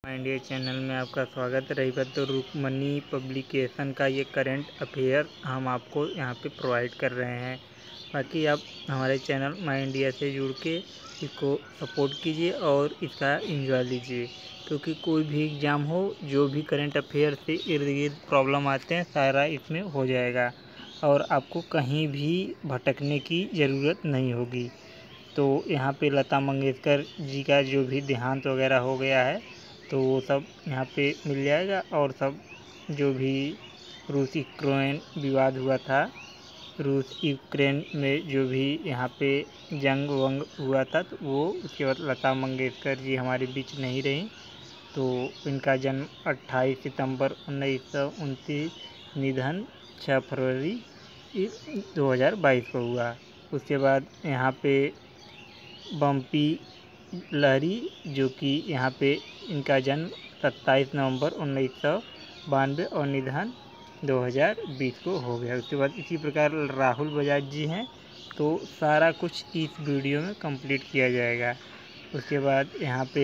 India channel में आपका स्वागत। रही बात तो रुक्मणी पब्लिकेशन का ये करंट अफेयर हम आपको यहाँ पे प्रोवाइड कर रहे हैं। बाकी आप हमारे चैनल माई इंडिया से जुड़ के इसको सपोर्ट कीजिए और इसका एंजॉय लीजिए, क्योंकि कोई भी एग्ज़ाम हो, जो भी करंट अफेयर से इर्द गिर्द प्रॉब्लम आते हैं सारा इसमें हो जाएगा और आपको कहीं भी भटकने की ज़रूरत नहीं होगी। तो यहाँ पे लता मंगेशकर जी का जो भी देहांत वगैरह हो गया है तो वो सब यहाँ पे मिल जाएगा, और सब जो भी रूस यूक्रेन विवाद हुआ था, रूस यूक्रेन में जो भी यहाँ पे जंग वंग हुआ था, तो वो उसके बाद लता मंगेशकर जी हमारे बीच नहीं रही। तो इनका जन्म 28 सितंबर 1929, निधन 6 फरवरी 2022 को हुआ। उसके बाद यहाँ पे बम्पी लहरी, जो कि यहाँ पे इनका जन्म 27 नवंबर 1992 और निधन 2020 को हो गया। उसके बाद इसी प्रकार राहुल बजाज जी हैं, तो सारा कुछ इस वीडियो में कंप्लीट किया जाएगा। उसके बाद यहाँ पे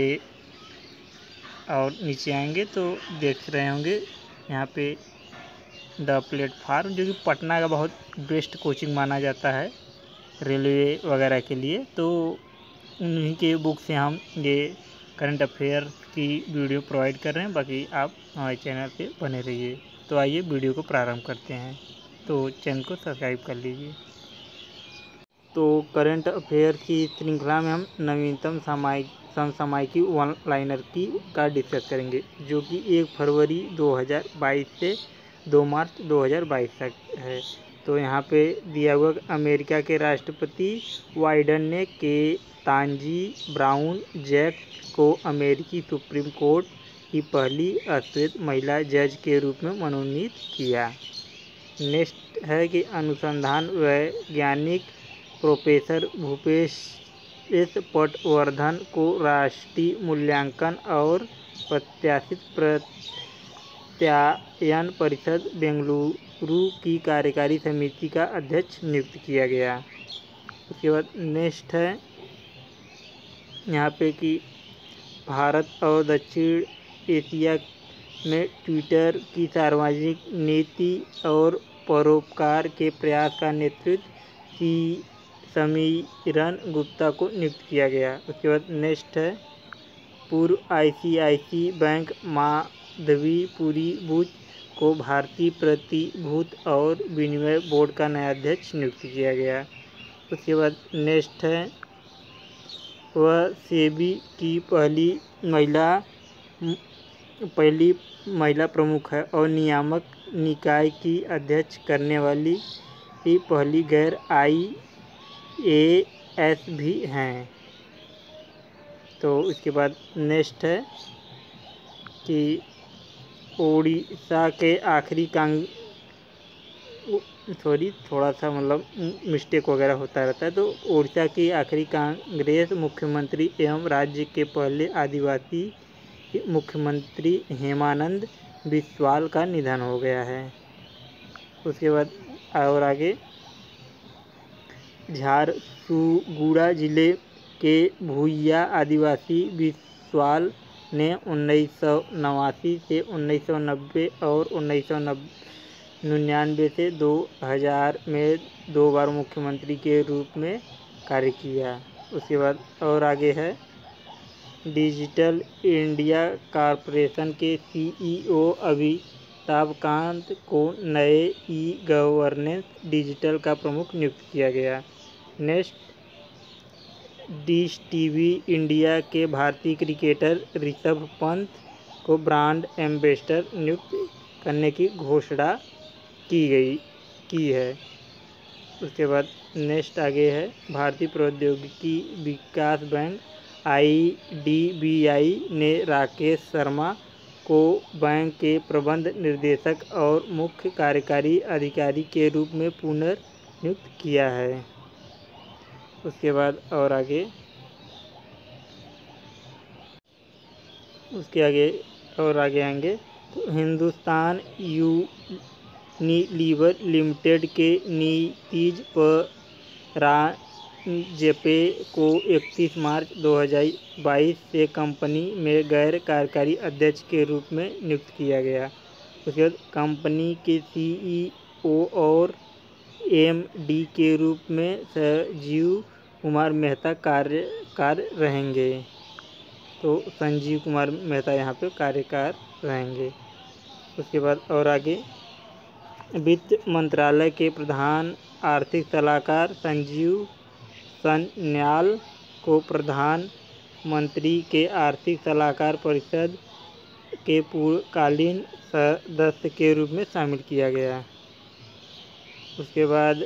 और नीचे आएंगे तो देख रहे होंगे यहाँ पे द प्लेटफार्म, जो कि पटना का बहुत बेस्ट कोचिंग माना जाता है रेलवे वगैरह के लिए। तो उन्हीं के बुक से हम ये करंट अफेयर की वीडियो प्रोवाइड कर रहे हैं। बाकी आप हमारे चैनल पे बने रहिए। तो आइए वीडियो को प्रारंभ करते हैं। तो चैनल को सब्सक्राइब कर लीजिए। तो करंट अफेयर की श्रृंखला में हम नवीनतम समसामयिकी वन लाइनर की का डिस्कस करेंगे, जो कि 1 फरवरी 2022 से 2 मार्च 2022 तक है। तो यहाँ पे दिया हुआ अमेरिका के राष्ट्रपति बाइडेन ने तांजी ब्राउन जैक को अमेरिकी सुप्रीम कोर्ट की पहली अश्वेत महिला जज के रूप में मनोनीत किया। नेक्स्ट है कि अनुसंधान वैज्ञानिक प्रोफेसर भूपेश पटवर्धन को राष्ट्रीय मूल्यांकन और प्रत्याशित प्रत्यायन परिषद बेंगलुरु की कार्यकारी समिति का अध्यक्ष नियुक्त किया गया। उसके बाद नेक्स्ट है यहाँ पे कि भारत और दक्षिण एशिया में ट्विटर की सार्वजनिक नीति और परोपकार के प्रयास का नेतृत्व समीरन गुप्ता को नियुक्त किया गया। उसके बाद नेक्स्ट है पूर्व ICICI बैंक माधवी पुरी बुच को भारतीय प्रतिभूति और विनिमय बोर्ड का नया अध्यक्ष नियुक्त किया गया। उसके बाद नेक्स्ट है वह सेबी की पहली महिला प्रमुख है और नियामक निकाय की अध्यक्ष करने वाली पहली गैर IAS भी हैं। तो इसके बाद नेक्स्ट है कि ओडिशा के आखिरी थोड़ा सा मतलब मिस्टेक वगैरह होता रहता है। तो ओडिशा की आखिरी कांग्रेस मुख्यमंत्री एवं राज्य के पहले आदिवासी मुख्यमंत्री हेमानंद बिस्वाल का निधन हो गया है। उसके बाद और आगे झारसुगुड़ा जिले के भूइया आदिवासी बिस्वाल ने 1989 से 1990 और 1999 से 2000 में 2 बार मुख्यमंत्री के रूप में कार्य किया। उसके बाद और आगे है डिजिटल इंडिया कॉरपोरेशन के CEO अमिताभ कांत को नए ई-गवर्नेंस डिजिटल का प्रमुख नियुक्त किया गया। नेक्स्ट डिश टीवी इंडिया के भारतीय क्रिकेटर ऋषभ पंत को ब्रांड एम्बेसडर नियुक्त करने की घोषणा की है। उसके बाद नेक्स्ट आगे है भारतीय प्रौद्योगिकी विकास बैंक IDBI ने राकेश शर्मा को बैंक के प्रबंध निदेशक और मुख्य कार्यकारी अधिकारी के रूप में पुनर्नियुक्त किया है। उसके बाद और आगे आएंगे तो हिंदुस्तान यूनिलीवर लिमिटेड के नीतीज जेपे को 31 मार्च 2022 से कंपनी में गैर कार्यकारी अध्यक्ष के रूप में नियुक्त किया गया। उसके बाद कंपनी के CEO और MD के रूप में संजीव कुमार मेहता कार्य रहेंगे। तो संजीव कुमार मेहता यहाँ पे कार्यकार रहेंगे। उसके बाद और आगे, वित्त मंत्रालय के प्रधान आर्थिक सलाहकार संजीव सन्याल को प्रधानमंत्री के आर्थिक सलाहकार परिषद के पूर्णकालीन सदस्य के रूप में शामिल किया गया। उसके बाद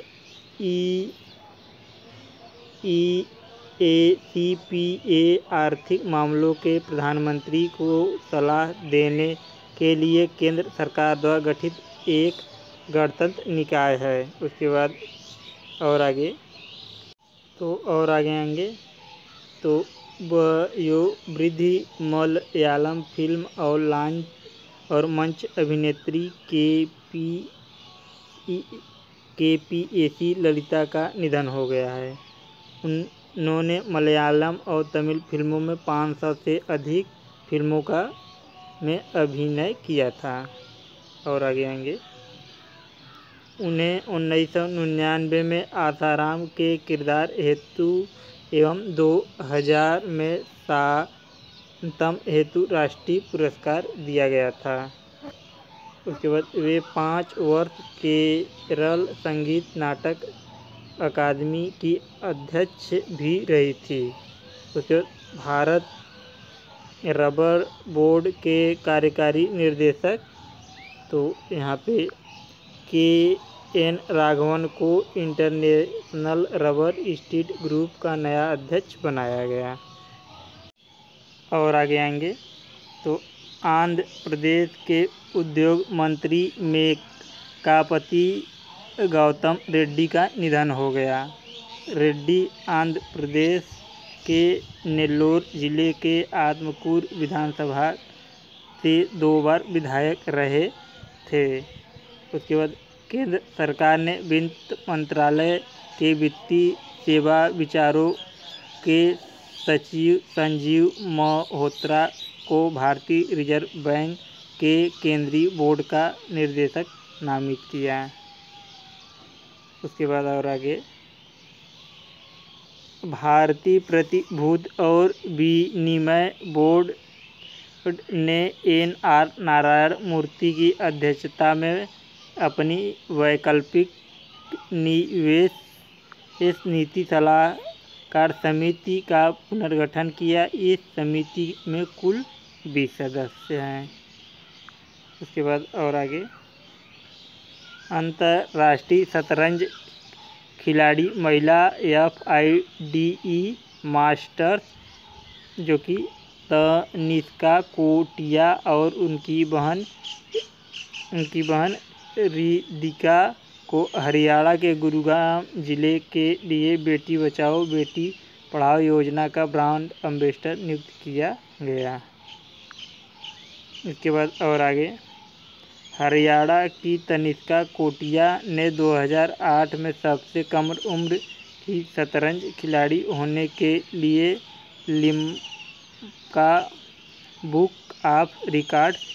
EACPA आर्थिक मामलों के प्रधानमंत्री को सलाह देने के लिए केंद्र सरकार द्वारा गठित एक गणतंत्र निकाय है। उसके बाद और आगे आएंगे तो वयोवृद्ध मलयालम फिल्म और मंच अभिनेत्री KPAC ललिता का निधन हो गया है। उन्होंने मलयालम और तमिल फिल्मों में 500 से अधिक फिल्मों में अभिनय किया था। और आगे आएंगे, उन्हें 1999 में आसाराम के किरदार हेतु एवं 2000 में सातम हेतु राष्ट्रीय पुरस्कार दिया गया था। उसके बाद वे 5 वर्ष केरल संगीत नाटक अकादमी की अध्यक्ष भी रही थी। उसके बाद भारत रबर बोर्ड के कार्यकारी निर्देशक, तो यहाँ पे KN राघवन को इंटरनेशनल रबर एस्टेट ग्रुप का नया अध्यक्ष बनाया गया। और आगे आएंगे तो आंध्र प्रदेश के उद्योग मंत्री मेकापति गौतम रेड्डी का निधन हो गया। रेड्डी आंध्र प्रदेश के नेल्लोर जिले के आत्मकूर विधानसभा से 2 बार विधायक रहे थे। उसके बाद केंद्र सरकार ने वित्त मंत्रालय के वित्तीय सेवा विचारों के सचिव संजीव मल्होत्रा को भारतीय रिजर्व बैंक के केंद्रीय बोर्ड का निर्देशक नामित किया। उसके बाद और आगे, भारतीय प्रतिभूति और विनिमय बोर्ड ने NR नारायण मूर्ति की अध्यक्षता में अपनी वैकल्पिक निवेश नीति सलाहकार समिति का पुनर्गठन किया। इस समिति में कुल 20 सदस्य हैं। उसके बाद और आगे, अंतर्राष्ट्रीय शतरंज खिलाड़ी महिला FIDE मास्टर्स जो कि तनिष्का कोटिया और उनकी बहन रिदिका को हरियाणा के गुरुग्राम जिले के लिए बेटी बचाओ बेटी पढ़ाओ योजना का ब्रांड एम्बेसडर नियुक्त किया गया। इसके बाद और आगे, हरियाणा की तनिष्का कोटिया ने 2008 में सबसे कम उम्र की शतरंज खिलाड़ी होने के लिए लिम्का बुक ऑफ रिकॉर्ड्स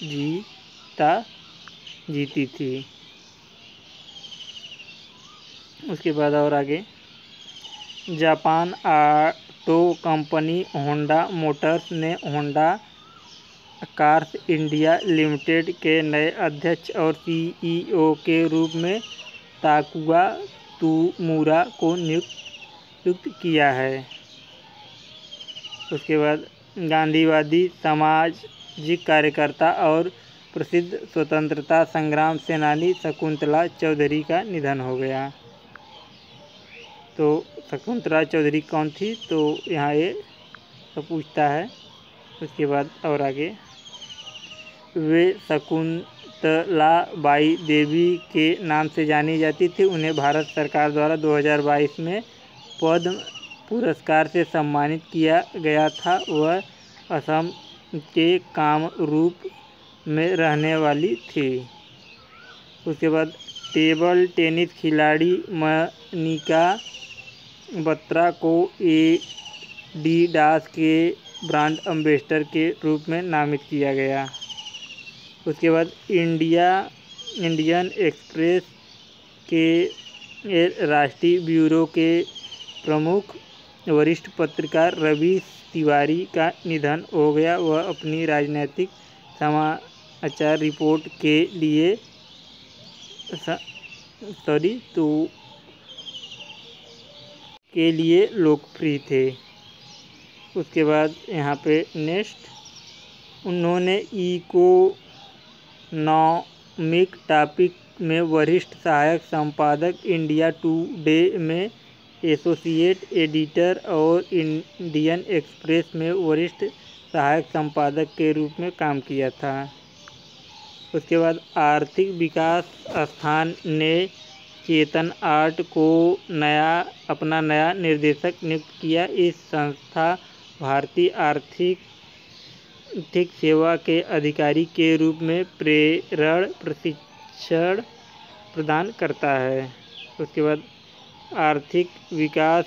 जीती थी। उसके बाद और आगे, Japan auto company Honda Motors ने होंडा कार्स इंडिया लिमिटेड के नए अध्यक्ष और CEO के रूप में ताकुआ तुमुरा को नियुक्त किया है। उसके बाद गांधीवादी सामाजिक कार्यकर्ता और प्रसिद्ध स्वतंत्रता संग्राम सेनानी शकुंतला चौधरी का निधन हो गया। तो शकुंतला चौधरी कौन थी, तो यहाँ ये सब पूछता है। उसके बाद और आगे, वे शकुंतला बाई देवी के नाम से जानी जाती थी। उन्हें भारत सरकार द्वारा 2022 में पद्म पुरस्कार से सम्मानित किया गया था। वह असम के कामरूप में रहने वाली थी। उसके बाद टेबल टेनिस खिलाड़ी मनिका बत्रा को एडिडास के ब्रांड एम्बेसडर के रूप में नामित किया गया। उसके बाद इंडियन एक्सप्रेस के राष्ट्रीय ब्यूरो के प्रमुख वरिष्ठ पत्रकार रवि तिवारी का निधन हो गया। वह अपनी राजनीतिक समाचार रिपोर्ट के लिए लोकप्रिय थे। उसके बाद यहाँ पे नेक्स्ट उन्होंने इकोनॉमिक टॉपिक में वरिष्ठ सहायक संपादक, इंडिया टुडे में एसोसिएट एडिटर और इंडियन एक्सप्रेस में वरिष्ठ सहायक संपादक के रूप में काम किया था। उसके बाद आर्थिक विकास संस्थान ने चेतन आर्ट को अपना नया निर्देशक नियुक्त किया। इस संस्था भारतीय आर्थिक सेवा के अधिकारी के रूप में प्रेरण प्रशिक्षण प्रदान करता है। उसके बाद आर्थिक विकास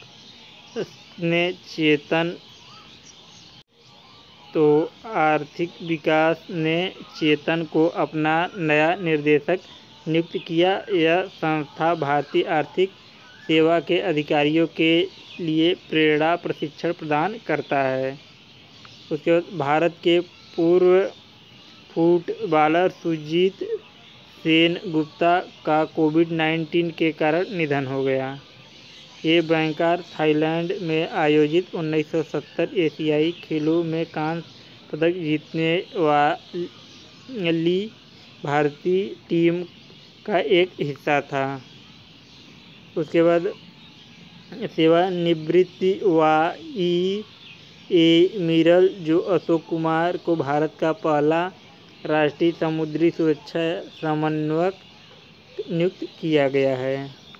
ने चेतन को अपना नया निर्देशक नियुक्त किया। यह संस्था भारतीय आर्थिक सेवा के अधिकारियों के लिए प्रेरणा प्रशिक्षण प्रदान करता है। उसके बाद भारत के पूर्व फुटबॉलर सुजीत सेनगुप्ता का कोविड-19 के कारण निधन हो गया। ये बैंकर थाईलैंड में आयोजित 1970 एशियाई खेलों में कांस्य पदक जीतने वाली भारतीय टीम का एक हिस्सा था। उसके बाद सेवानिवृत्ति वाई एडमिरल जो अशोक कुमार को भारत का पहला राष्ट्रीय समुद्री सुरक्षा समन्वयक नियुक्त किया गया है।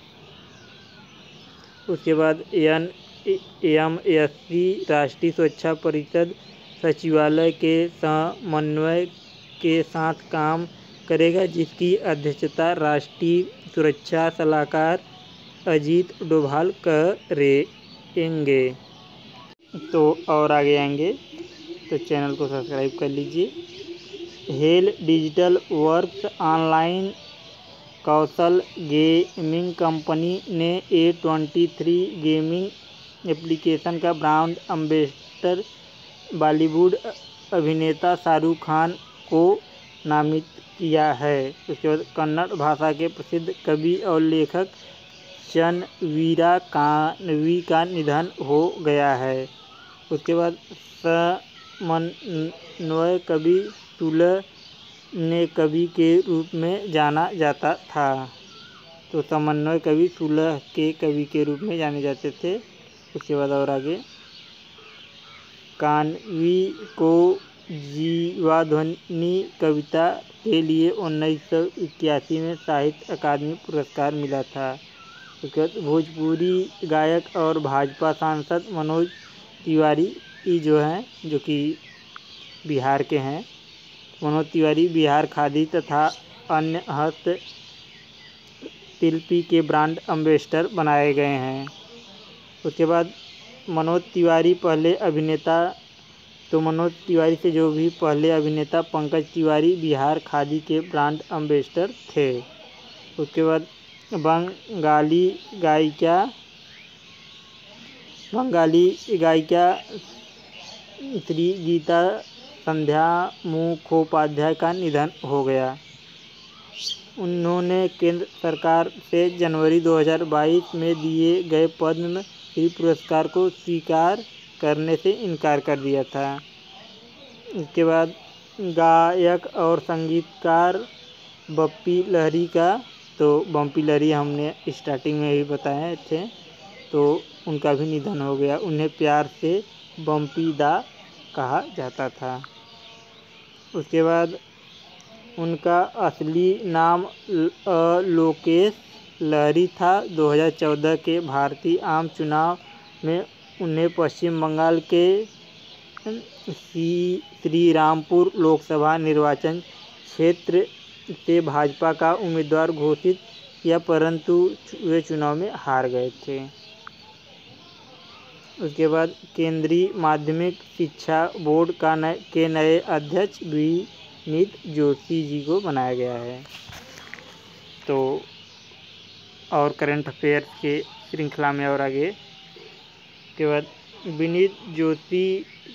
उसके बाद एमएससी राष्ट्रीय सुरक्षा परिषद सचिवालय के समन्वय के साथ काम करेगा, जिसकी अध्यक्षता राष्ट्रीय सुरक्षा सलाहकार अजीत डोभाल करेंगे। तो और आगे आएंगे तो चैनल को सब्सक्राइब कर लीजिए। हेल डिजिटल वर्क्स ऑनलाइन कौशल गेमिंग कंपनी ने A23 गेमिंग एप्लीकेशन का ब्रांड एम्बेसडर बॉलीवुड अभिनेता शाहरुख खान को नामित किया है। उसके बाद कन्नड़ भाषा के प्रसिद्ध कवि और लेखक चन्वीरा कानवी का निधन हो गया है। उसके बाद समन्वय कवि सुलह ने कवि के रूप में जाना जाता था। तो समन्वय कवि सुलह के कवि के रूप में जाने जाते थे। उसके बाद और आगे कानवी को जीवाध्वनि कविता के लिए 1981 में साहित्य अकादमी पुरस्कार मिला था। उसके बाद भोजपुरी गायक और भाजपा सांसद मनोज तिवारी जो कि बिहार के हैं, मनोज तिवारी बिहार खादी तथा अन्य हस्तशिल्पी के ब्रांड एम्बेसडर बनाए गए हैं। उसके बाद मनोज तिवारी से जो भी पहले अभिनेता पंकज तिवारी बिहार खादी के ब्रांड एम्बेसडर थे। उसके बाद बंगाली गायिका श्री गीता संध्या मुखोपाध्याय का निधन हो गया। उन्होंने केंद्र सरकार से जनवरी 2022 में दिए गए पद्म श्री पुरस्कार को स्वीकार करने से इनकार कर दिया था। इसके बाद गायक और संगीतकार बप्पी लहरी हमने स्टार्टिंग में भी बताए थे, तो उनका भी निधन हो गया। उन्हें प्यार से बम्पी दा कहा जाता था। उसके बाद उनका असली नाम लोकेश लहरी था। 2014 के भारतीय आम चुनाव में उन्हें पश्चिम बंगाल के श्रीरामपुर लोकसभा निर्वाचन क्षेत्र से भाजपा का उम्मीदवार घोषित किया, परंतु वे चुनाव में हार गए थे। उसके बाद केंद्रीय माध्यमिक शिक्षा बोर्ड के नए अध्यक्ष विनीत जोशी जी को बनाया गया है। तो और करंट अफेयर्स के श्रृंखला में और आगे के बाद विनीत जोशी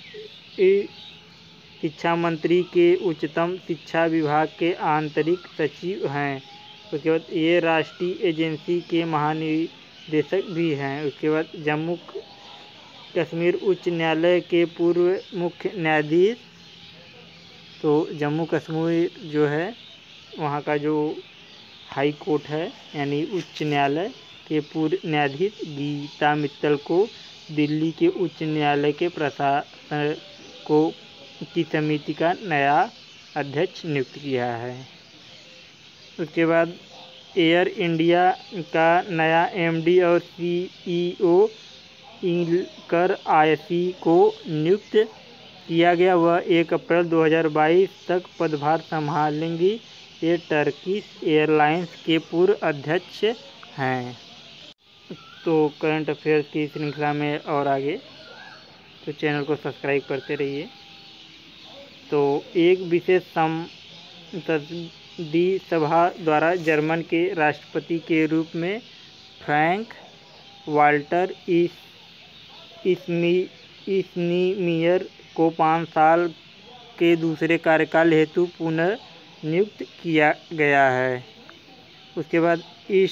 शिक्षा मंत्री के उच्चतम शिक्षा विभाग के आंतरिक सचिव हैं। उसके बाद ये राष्ट्रीय एजेंसी के महानिदेशक भी हैं। उसके बाद जम्मू कश्मीर उच्च न्यायालय के पूर्व मुख्य न्यायाधीश, तो जम्मू कश्मीर जो है वहाँ का जो हाई कोर्ट है यानी उच्च न्यायालय के पूर्व न्यायाधीश गीता मित्तल को दिल्ली के उच्च न्यायालय के प्रशासन की समिति का नया अध्यक्ष नियुक्त किया है। उसके बाद एयर इंडिया का नया एमडी और सीईओ इल्कर आयसी को नियुक्त किया गया। वह 1 अप्रैल 2022 तक पदभार संभालेंगी। ये टर्किश एयरलाइंस के पूर्व अध्यक्ष हैं। तो करंट अफेयर्स की श्रृंखला में और आगे तो चैनल को सब्सक्राइब करते रहिए। तो एक विशेष संसदीय सभा द्वारा जर्मन के राष्ट्रपति के रूप में फ्रैंक वाल्टर स्नीमियर को 5 साल के दूसरे कार्यकाल हेतु पुनः नियुक्त किया गया है। उसके बाद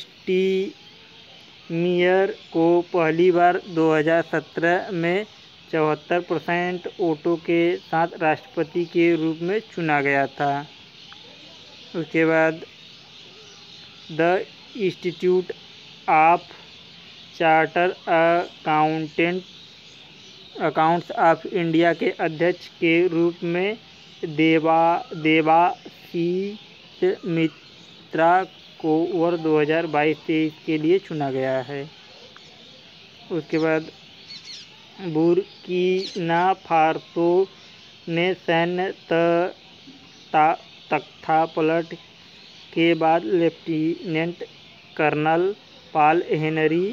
स्टीमियर को पहली बार 2017 में 74% वोटों के साथ राष्ट्रपति के रूप में चुना गया था। उसके बाद the institute of charter accounts of India के अध्यक्ष के रूप में देवाशीष मित्रा को वर्ष 2022-23 के लिए चुना गया है। उसके बाद बुर्किना फासो ने सैन्य तख्तापलट के बाद lieutenant colonel Paul Henri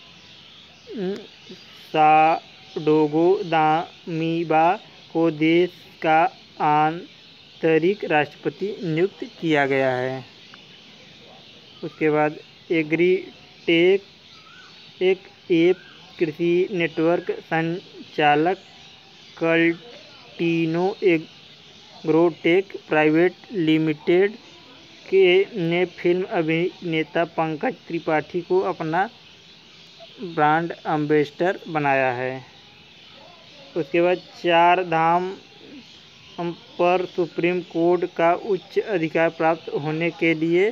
Sandaogo Damiba को देश का आंतरिक राष्ट्रपति नियुक्त किया गया है। उसके बाद एग्रीटेक एक कृषि नेटवर्क संचालक कल्टिनो एग्रोटेक प्राइवेट लिमिटेड ने फिल्म अभिनेता पंकज त्रिपाठी को अपना ब्रांड एम्बेसडर बनाया है। उसके बाद 4 धाम पर सुप्रीम कोर्ट का उच्च अधिकार प्राप्त होने के लिए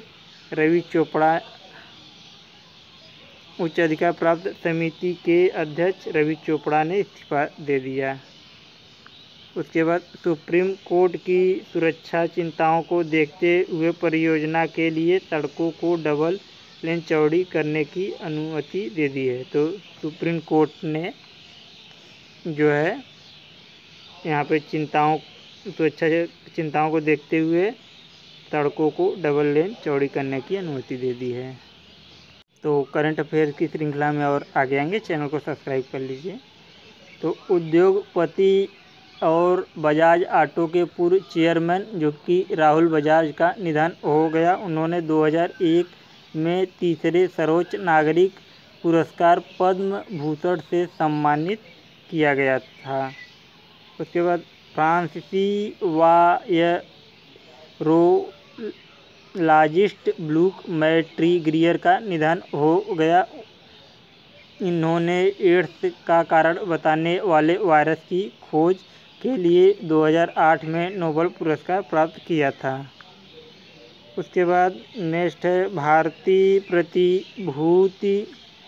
उच्च अधिकार प्राप्त समिति के अध्यक्ष रवि चोपड़ा ने इस्तीफा दे दिया। उसके बाद सुप्रीम कोर्ट की सुरक्षा चिंताओं को देखते हुए परियोजना के लिए सड़कों को डबल लेन चौड़ी करने की अनुमति दे दी है। तो सुप्रीम कोर्ट ने जो है यहाँ पे सुरक्षा चिंताओं को देखते हुए सड़कों को डबल लेन चौड़ी करने की अनुमति दे दी है। तो करंट अफेयर की श्रृंखला में और आगे आएंगे, चैनल को सब्सक्राइब कर लीजिए। तो उद्योगपति और बजाज ऑटो के पूर्व चेयरमैन जो कि राहुल बजाज का निधन हो गया। उन्होंने 2001 में तीसरे सर्वोच्च नागरिक पुरस्कार पद्म भूषण से सम्मानित किया गया था। उसके बाद फ्रांसीसी वायरोलॉजिस्ट ब्रूक मैट्रीगियर का निधन हो गया। इन्होंने एड्स का कारण बताने वाले वायरस की खोज के लिए 2008 में नोबेल पुरस्कार प्राप्त किया था। उसके बाद नेक्स्ट है भारतीय प्रतिभूति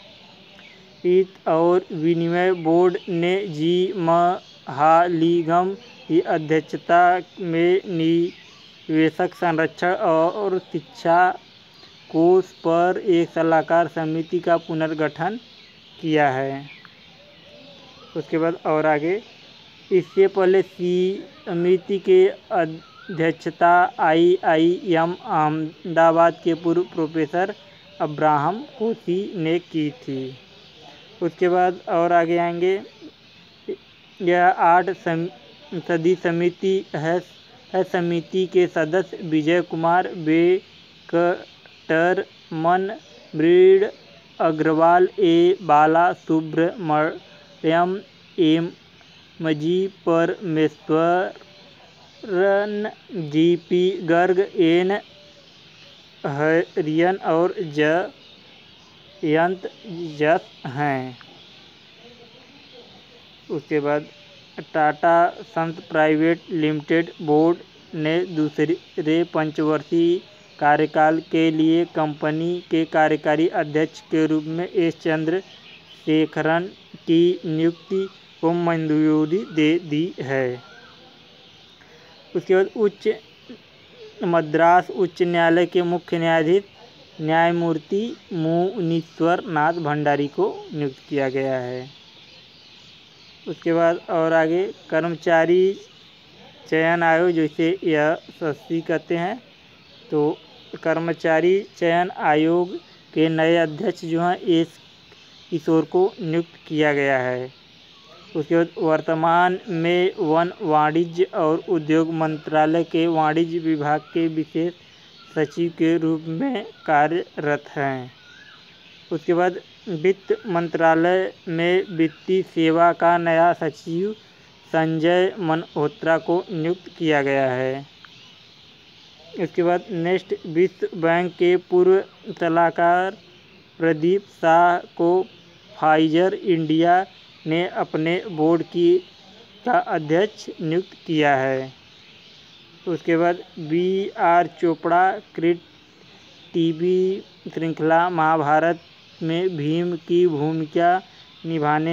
और विनिमय बोर्ड ने जी महालिंगम की अध्यक्षता में निवेशक संरक्षण और शिक्षा कोष पर एक सलाहकार समिति का पुनर्गठन किया है। उसके बाद और आगे इससे पहले समिति के अध्यक्षता IIM अहमदाबाद के पूर्व प्रोफेसर अब्राहम कोसी ने की थी। उसके बाद और आगे आएंगे, यह 8 सदी समिति है। समिति के सदस्य विजय कुमार वेंकटरमन, ब्रीड Agarwal, A Bala Subramaniam, M G. Parameswaran, G P. Garg, N. Hariyan और जयंत जस हैं। उसके बाद Tata Sons private limited board ने दूसरे पंचवर्षीय कार्यकाल के लिए कंपनी के कार्यकारी अध्यक्ष के रूप में एस. चंद्रशेखरन की नियुक्ति को मंजूरी दे दी है। उसके बाद मद्रास उच्च न्यायालय के मुख्य न्यायाधीश न्यायमूर्ति मुनीश्वर नाथ भंडारी को नियुक्त किया गया है। उसके बाद और आगे कर्मचारी चयन आयोग, जैसे यह SSC कहते हैं, तो कर्मचारी चयन आयोग के नए अध्यक्ष जो हैं एस किशोर को नियुक्त किया गया है। उसके बाद वर्तमान में वन, वाणिज्य और उद्योग मंत्रालय के वाणिज्य विभाग के विशेष सचिव के रूप में कार्यरत हैं। उसके बाद वित्त मंत्रालय में वित्तीय सेवा का नया सचिव संजय मल्होत्रा को नियुक्त किया गया है। इसके बाद नेक्स्ट, विश्व बैंक के पूर्व सलाहकार प्रदीप शाह को फाइजर इंडिया ने अपने बोर्ड का अध्यक्ष नियुक्त किया है। उसके बाद B.R. चोपड़ा क्रिट टीवी श्रृंखला महाभारत में भीम की भूमिका निभाने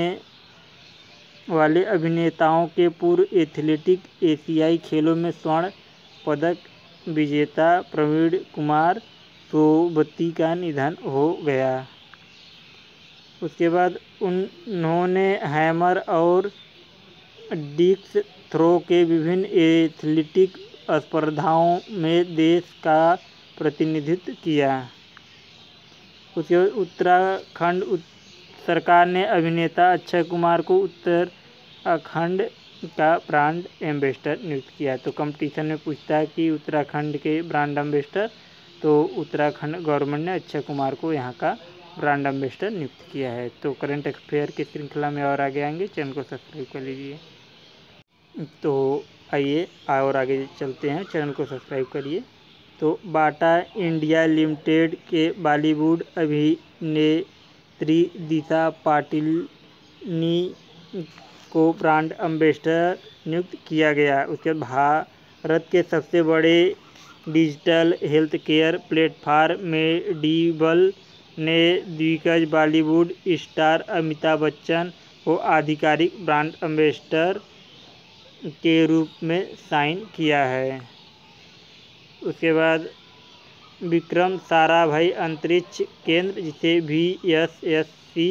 वाले अभिनेताओं के पूर्व एथलेटिक एशियाई खेलों में स्वर्ण पदक विजेता प्रवीण कुमार सोबती का निधन हो गया। उसके बाद उन्होंने हैमर और डिस्क थ्रो के विभिन्न एथलेटिक स्पर्धाओं में देश का प्रतिनिधित्व किया। उसके बाद उत्तराखंड सरकार ने अभिनेता अक्षय कुमार को उत्तराखंड का ब्रांड एम्बेसडर नियुक्त किया। तो कंपटीशन में पूछता है कि उत्तराखंड के ब्रांड एम्बेसडर, तो उत्तराखंड गवर्नमेंट ने अक्षय कुमार को यहाँ का ब्रांड एम्बेसडर नियुक्त किया है। तो करंट अफेयर की श्रृंखला में और आगे आएंगे, चैनल को सब्सक्राइब कर लीजिए। तो आइए और आगे चलते हैं, चैनल को सब्सक्राइब करिए। तो बाटा इंडिया लिमिटेड के बॉलीवुड अभिनेत्री दिशा पाटिनी को ब्रांड एम्बेसडर नियुक्त किया गया। उसके भारत के सबसे बड़े डिजिटल हेल्थ केयर प्लेटफॉर्म मेडिबल ने दिग्गज बॉलीवुड स्टार अमिताभ बच्चन को आधिकारिक ब्रांड एम्बेसडर के रूप में साइन किया है। उसके बाद विक्रम साराभाई अंतरिक्ष केंद्र, जिसे VSSC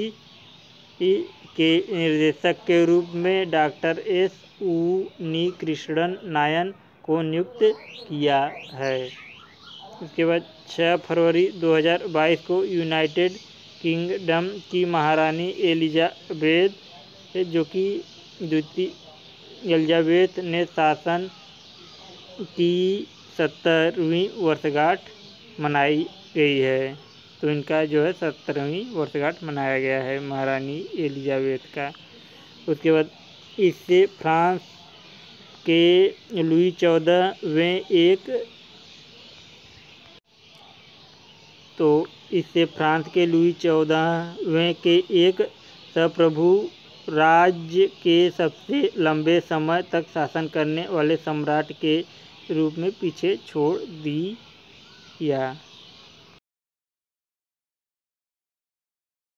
के निर्देशक के रूप में डॉक्टर S. उन्नीकृष्णन नायन को नियुक्त किया है। उसके बाद 6 फरवरी 2022 को यूनाइटेड किंगडम की महारानी एलिजाबेथ जो कि द्वितीय एलिजाबेथ ने शासन की 70वीं वर्षगांठ मनाई गई है। तो इनका जो है 70वीं वर्षगांठ मनाया गया है महारानी एलिजाबेथ का। उसके बाद इससे फ्रांस के लुई 14वें के एक संप्रभु राज्य के सबसे लंबे समय तक शासन करने वाले सम्राट के रूप में पीछे छोड़ दिया।